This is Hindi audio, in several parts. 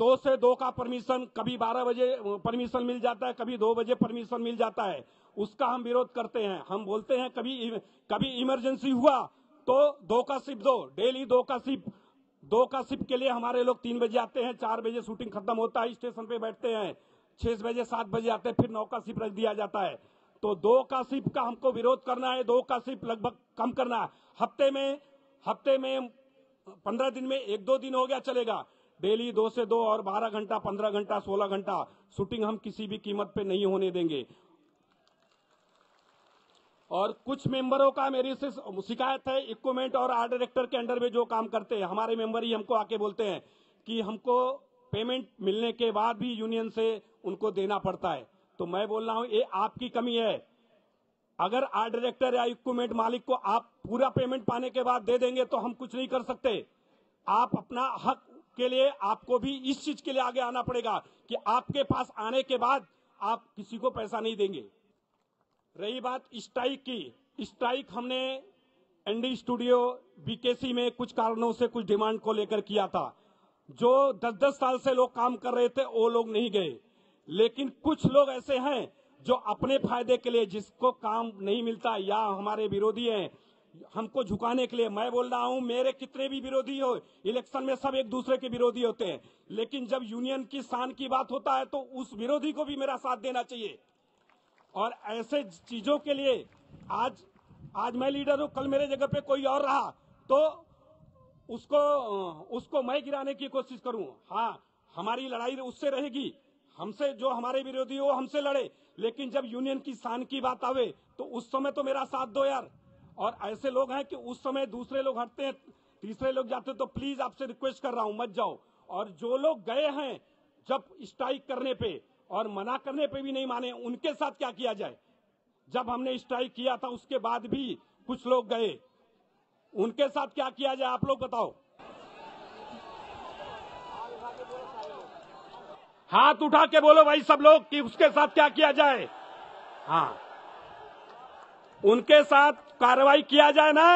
2 से 2 का परमिशन, कभी 12 बजे परमिशन मिल जाता है, कभी 2 बजे परमिशन मिल जाता है, उसका हम विरोध करते हैं। हम बोलते हैं कभी इमरजेंसी हुआ तो 2 का शिफ्ट दो, डेली 2 का शिफ्ट के लिए हमारे लोग 3 बजे आते हैं, 4 बजे शूटिंग खत्म होता है, स्टेशन पे बैठते हैं, 6 बजे 7 बजे आते हैं, फिर 9 का शिफ्ट रख दिया जाता है। तो 2 का शिफ्ट का हमको विरोध करना है, 2 का शिफ्ट लगभग कम करना है। हफ्ते में 15 दिन में 1-2 दिन हो गया चलेगा, डेली 2 से 2 और 12 घंटा, 15 घंटा, 16 घंटा शूटिंग हम किसी भी कीमत पे नहीं होने देंगे। और कुछ मेंबरों का मेरी से शिकायत है, इक्विपमेंट और आर्ट डायरेक्टर के अंडर में जो काम करते हैं हमारे मेंबर ही हमको आके बोलते हैं कि हमको पेमेंट मिलने के बाद भी यूनियन से उनको देना पड़ता है। तो मैं बोल रहा हूं ये आपकी कमी है। अगर आर्ट डायरेक्टर या इक्विपमेंट मालिक को आप पूरा पेमेंट पाने के बाद दे देंगे तो हम कुछ नहीं कर सकते। आप अपना हक के लिए आपको भी इस चीज के लिए आगे आना पड़ेगा कि आपके पास आने के बाद आप किसी को पैसा नहीं देंगे। रही बात स्ट्राइक की, स्ट्राइक हमने एनडी स्टूडियो बीकेसी में कुछ कारणों से कुछ डिमांड को लेकर किया था। जो 10-10 साल से लोग काम कर रहे थे वो लोग नहीं गए, लेकिन कुछ लोग ऐसे हैं जो अपने फायदे के लिए, जिसको काम नहीं मिलता या हमारे विरोधी हैं, हमको झुकाने के लिए। मैं बोल रहा हूं मेरे कितने भी विरोधी हो, इलेक्शन में सब एक दूसरे के विरोधी होते हैं, लेकिन जब यूनियन की शान की बात होता है तो उस विरोधी को भी मेरा साथ देना चाहिए। और ऐसे चीजों के लिए आज मैं लीडर हूं, कल मेरे जगह पे कोई और रहा तो उसको मैं गिराने की कोशिश करूं। हाँ, हमारी लड़ाई उससे रहेगी, हमसे जो हमारे विरोधी हो हमसे लड़े, लेकिन जब यूनियन की शान की बात आवे तो उस समय तो मेरा साथ दो यार। और ऐसे लोग हैं कि उस समय दूसरे लोग हटते हैं, तीसरे लोग जाते हैं, तो प्लीज आपसे रिक्वेस्ट कर रहा हूं मत जाओ। और जो लोग गए हैं जब स्ट्राइक करने पे और मना करने पे भी नहीं माने, उनके साथ क्या किया जाए। जब हमने स्ट्राइक किया था उसके बाद भी कुछ लोग गए, उनके साथ क्या किया जाए आप लोग बताओ। हाथ उठा के बोलो भाई सब लोग कि उसके साथ क्या किया जाए। हाँ, उनके साथ कार्रवाई किया जाए ना।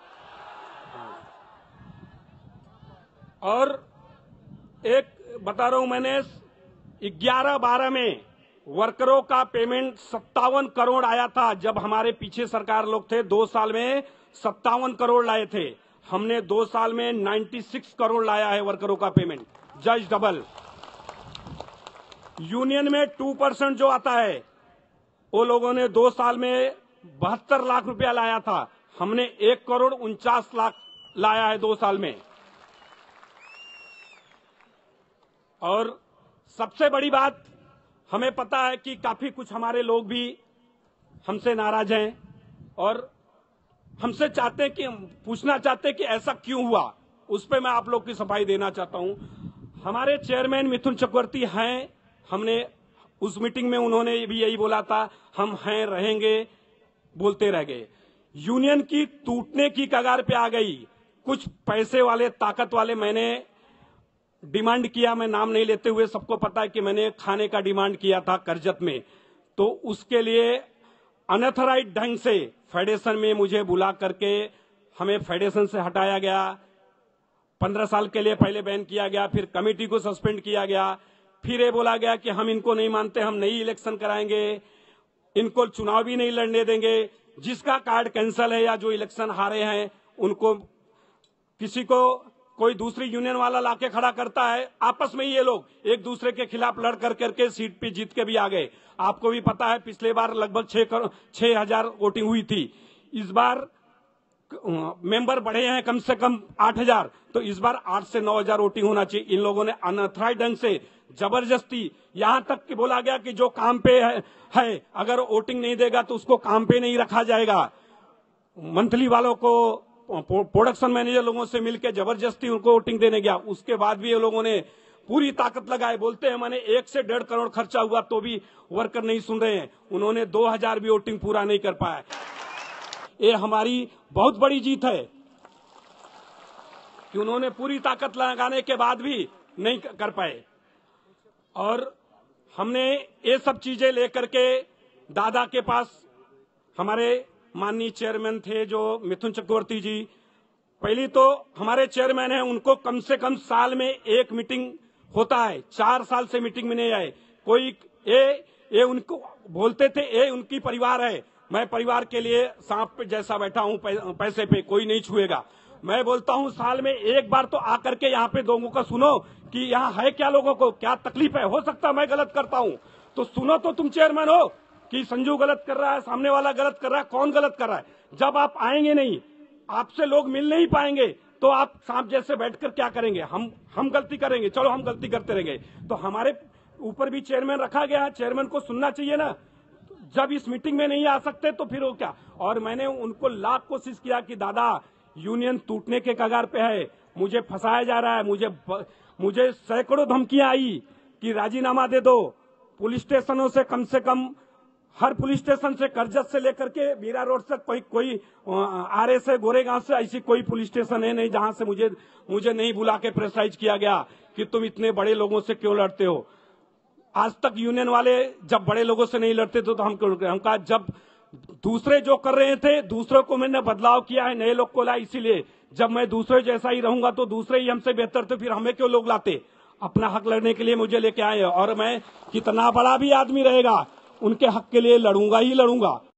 और एक बता रहा हूं, मैंने 11-12 में वर्करों का पेमेंट 57 करोड़ आया था। जब हमारे पीछे सरकार लोग थे 2 साल में 57 करोड़ लाए थे, हमने 2 साल में 96 करोड़ लाया है वर्करों का पेमेंट, जस्ट डबल। यूनियन में 2% जो आता है वो लोगों ने 2 साल में 72 लाख रुपया लाया था, हमने 1 करोड़ 49 लाख लाया है 2 साल में। और सबसे बड़ी बात, हमें पता है कि काफी कुछ हमारे लोग भी हमसे नाराज हैं और हमसे चाहते हैं कि पूछना चाहते हैं कि ऐसा क्यों हुआ। उस पर मैं आप लोग की सफाई देना चाहता हूं। हमारे चेयरमैन मिथुन चक्रवर्ती हैं, हमने उस मीटिंग में उन्होंने भी यही बोला था, हम हैं रहेंगे, बोलते रह गए। यूनियन की टूटने की कगार पे आ गई। कुछ पैसे वाले, ताकत वाले, मैंने डिमांड किया, मैं नाम नहीं लेते हुए, सबको पता है कि मैंने खाने का डिमांड किया था करजत में, तो उसके लिए अनऑथराइज्ड ढंग से फेडरेशन में मुझे बुला करके हमें फेडरेशन से हटाया गया। 15 साल के लिए पहले बैन किया गया, फिर कमेटी को सस्पेंड किया गया, फिर ये बोला गया कि हम इनको नहीं मानते, हम नई इलेक्शन कराएंगे, इनको चुनाव भी नहीं लड़ने देंगे, जिसका कार्ड कैंसिल है या जो इलेक्शन हारे हैं उनको, किसी को कोई दूसरी यूनियन वाला लाके खड़ा करता है, आपस में ही ये लोग एक दूसरे के खिलाफ लड़ करके सीट पे जीत के भी आ गए। आपको भी पता है पिछले बार लगभग 6,000 वोटिंग हुई थी, इस बार मेंबर बढ़े हैं कम से कम 8,000, तो इस बार 8 से 9,000 वोटिंग होना चाहिए। इन लोगों ने अनऑथराइज्ड ढंग से जबरदस्ती, यहां तक कि बोला गया कि जो काम पे है अगर वोटिंग नहीं देगा तो उसको काम पे नहीं रखा जाएगा। मंथली वालों को, प्रोडक्शन मैनेजर लोगों से मिलकर जबरदस्ती उनको वोटिंग देने गया। उसके बाद भी ये लोगों ने पूरी ताकत लगाए, बोलते हैं मैंने 1 से 1.5 करोड़ खर्चा हुआ तो भी वर्कर नहीं सुन रहे हैं। उन्होंने 2,000 भी वोटिंग पूरा नहीं कर पाया। ये हमारी बहुत बड़ी जीत है कि उन्होंने पूरी ताकत लगाने के बाद भी नहीं कर पाए। और हमने ये सब चीजें लेकर के दादा के पास, हमारे माननीय चेयरमैन थे जो मिथुन चक्रवर्ती जी, पहली तो हमारे चेयरमैन हैं, उनको कम से कम साल में 1 मीटिंग होता है, 4 साल से मीटिंग में नहीं आए। कोई ये उनको बोलते थे ये उनकी परिवार है, मैं परिवार के लिए सांप पे जैसा बैठा हूं, पैसे पे कोई नहीं छुएगा। मैं बोलता हूं साल में एक बार तो आकर के यहाँ पे लोगों का सुनो कि यहाँ है क्या, लोगों को क्या तकलीफ है। हो सकता है मैं गलत करता हूं तो सुनो तो, तुम चेयरमैन हो कि संजू गलत कर रहा है, सामने वाला गलत कर रहा है, कौन गलत कर रहा है। जब आप आएंगे नहीं, आपसे लोग मिल नहीं पाएंगे तो आप सांप जैसे बैठकर क्या करेंगे। हम गलती करेंगे, चलो हम गलती करते रहेंगे। तो हमारे ऊपर भी चेयरमैन रखा गया है, चेयरमैन को सुनना चाहिए ना। जब इस मीटिंग में नहीं आ सकते तो फिर वो क्या। और मैंने उनको लाख कोशिश किया कि दादा यूनियन टूटने के कगार पे है, मुझे फंसाया जा रहा है, मुझे सैकड़ों धमकियां आई कि राजीनामा दे दो। पुलिस स्टेशनों से कम हर पुलिस स्टेशन से, करजत से लेकर के मीरा रोड तक कोई आरे से, गोरेगांव से, ऐसी कोई पुलिस स्टेशन है नहीं जहां से मुझे नहीं बुला के प्रेशराइज किया गया कि तुम इतने बड़े लोगों से क्यों लड़ते हो। आज तक यूनियन वाले जब बड़े लोगों से नहीं लड़ते थे तो हम क्यों लड़ते। हम कहा जब दूसरे जो कर रहे थे, दूसरों को मैंने बदलाव किया है, नए लोग को लाया, इसीलिए जब मैं दूसरे जैसा ही रहूंगा तो दूसरे ही हमसे बेहतर थे, फिर हमें क्यों लोग लाते। अपना हक लड़ने के लिए मुझे लेके आए और मैं कितना बड़ा भी आदमी रहेगा उनके हक के लिए लड़ूंगा ही लड़ूंगा।